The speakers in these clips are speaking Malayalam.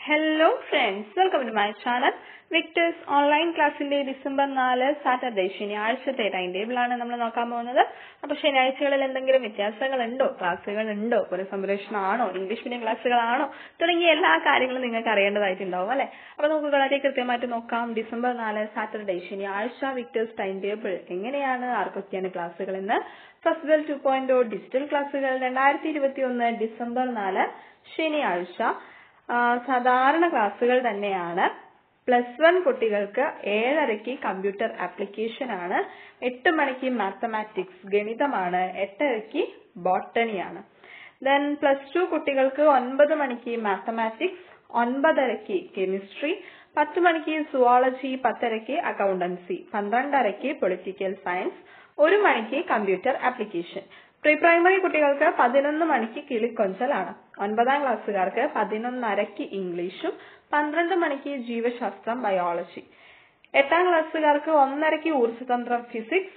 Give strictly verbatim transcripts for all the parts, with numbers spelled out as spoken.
Hello friends, welcome to my channel. Victor's online class in December നാല് സാറ്റർഡേ ശനിയാഴ്ചത്തെ ടൈം ടേബിൾ ആണ് നമ്മൾ നോക്കാൻ പോകുന്നത്. അപ്പോൾ ശനിയാഴ്ചകളിൽ എന്തെങ്കിലും വ്യത്യാസങ്ങളുണ്ടോ, ക്ലാസ്സുകളുണ്ടോ, പുനഃസംപ്രേഷണമാണോ, ഇംഗ്ലീഷ് മീഡിയം ക്ലാസ്സുകളാണോ തുടങ്ങിയ എല്ലാ കാര്യങ്ങളും നിങ്ങൾക്ക് അറിയേണ്ടതായിട്ടുണ്ടാവും അല്ലേ. അപ്പോൾ നമുക്ക് വളരെ കൃത്യമായിട്ട് നോക്കാം. ഡിസംബർ നാല് സാറ്റർഡേ ശനിയാഴ്ച വിക്ടേഴ്സ് ടൈം ടേബിൾ എങ്ങനെയാണ്, ആർക്കൊക്കെയാണ് ക്ലാസ്സുകൾ എന്ന്. ഫസ്റ്റ് ടു പോയിന്റ് ഡിജിറ്റൽ ക്ലാസ്സുകൾ രണ്ടായിരത്തി ഇരുപത്തി ഒന്ന് ഡിസംബർ നാല് ശനിയാഴ്ച സാധാരണ ക്ലാസ്സുകൾ തന്നെയാണ്. പ്ലസ് വൺ കുട്ടികൾക്ക് ഏഴരയ്ക്ക് കമ്പ്യൂട്ടർ ആപ്ലിക്കേഷൻ ആണ്, എട്ട് മണിക്ക് മാത്തമാറ്റിക്സ് ഗണിതമാണ്, എട്ടരയ്ക്ക് ബോട്ടണിയാണ്. ദെൻ പ്ലസ് ടു കുട്ടികൾക്ക് ഒൻപത് മണിക്ക് മാത്തമാറ്റിക്സ്, ഒൻപതരയ്ക്ക് കെമിസ്ട്രി, പത്ത് മണിക്ക് സുവോളജി, പത്തരയ്ക്ക് അക്കൗണ്ടൻസി, പന്ത്രണ്ടരയ്ക്ക് പൊളിറ്റിക്കൽ സയൻസ്, ഒരു മണിക്ക് കമ്പ്യൂട്ടർ ആപ്ലിക്കേഷൻ. പ്രീ പ്രൈമറി കുട്ടികൾക്ക് പതിനൊന്ന് മണിക്ക് കിളിക്കൊഞ്ചലാണ്, ഒൻപതാം ക്ലാസ്സുകാർക്ക് പതിനൊന്നരയ്ക്ക് ഇംഗ്ലീഷും, പന്ത്രണ്ട് മണിക്ക് ജീവശാസ്ത്രം ബയോളജി, എട്ടാം ക്ലാസ്സുകാർക്ക് ഒന്നരയ്ക്ക് ഊർജ്ജതന്ത്രം ഫിസിക്സ്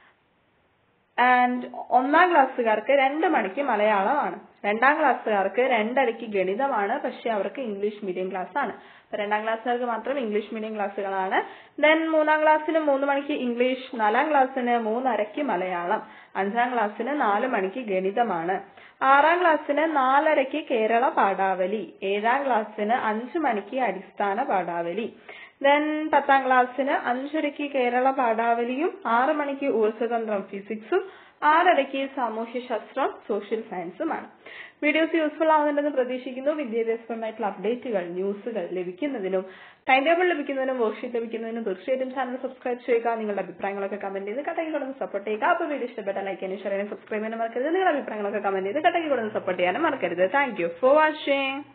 ആൻഡ് ഒന്നാം ക്ലാസ്സുകാർക്ക് രണ്ട് മണിക്ക് മലയാളമാണ്. രണ്ടാം ക്ലാസ്സുകാർക്ക് രണ്ടരയ്ക്ക് ഗണിതമാണ്, പക്ഷെ അവർക്ക് ഇംഗ്ലീഷ് മീഡിയം ക്ലാസ് ആണ്. രണ്ടാം ക്ലാസ്സുകാർക്ക് മാത്രം ഇംഗ്ലീഷ് മീഡിയം ക്ലാസ്സുകളാണ്. ദെൻ മൂന്നാം ക്ലാസ്സിന് മൂന്ന് മണിക്ക് ഇംഗ്ലീഷ്, നാലാം ക്ലാസ്സിന് മൂന്നരയ്ക്ക് മലയാളം, അഞ്ചാം ക്ലാസ്സിന് നാല് മണിക്ക് ഗണിതമാണ്, ആറാം ക്ലാസ്സിന് നാലരയ്ക്ക് കേരള പാഠാവലി, ഏഴാം ക്ലാസ്സിന് അഞ്ചു മണിക്ക് അടിസ്ഥാന പാഠാവലി. ദെൻ പത്താം ക്ലാസ്സിന് അഞ്ചരയ്ക്ക് കേരള പാഠാവലിയും ആറ് മണിക്ക് ഊർജ്ജതന്ത്രം ഫിസിക്സും, ആറരയ്ക്ക് സാമൂഹ്യശാസ്ത്രം സോഷ്യൽ സയൻസുമാണ്. വീഡിയോസ് യൂസ്ഫുൾ ആവുന്നുണ്ടെന്ന് പ്രതീക്ഷിക്കുന്നു. വിദ്യാഭ്യാസപരമായിട്ടുള്ള അപ്ഡേറ്റുകൾ, ന്യൂസുകൾ ലഭിക്കുന്നതിനും ടൈം ടേബിൾ ലഭിക്കുന്നതിനും വർക്ക്ഷീറ്റ് ലഭിക്കുന്നതിനും തീർച്ചയായിട്ടും ചാനൽ സബ്സ്ക്രൈബ് ചെയ്യുക. നിങ്ങളുടെ അഭിപ്രായങ്ങളൊക്കെ കമന്റ് ചെയ്ത് കട്ടയ്ക്ക് കൊടുത്ത് സപ്പോർട്ട് ചെയ്യുക. അപ്പോൾ വീഡിയോ ഇഷ്ടപ്പെട്ട ലൈക്ക് ചെയ്യാനും ഷെയർ ചെയ്യാനും സബ്സ്ക്രൈബ് ചെയ്യാനും മറക്കരുത്. നിങ്ങളുടെ അഭിപ്രായങ്ങളൊക്കെ കമന്റ് ചെയ്ത് കട്ടയ്ക്ക് കൊടുത്ത് സപ്പോർട്ട് ചെയ്യാനും മറക്കരുത്. Thank you for watching.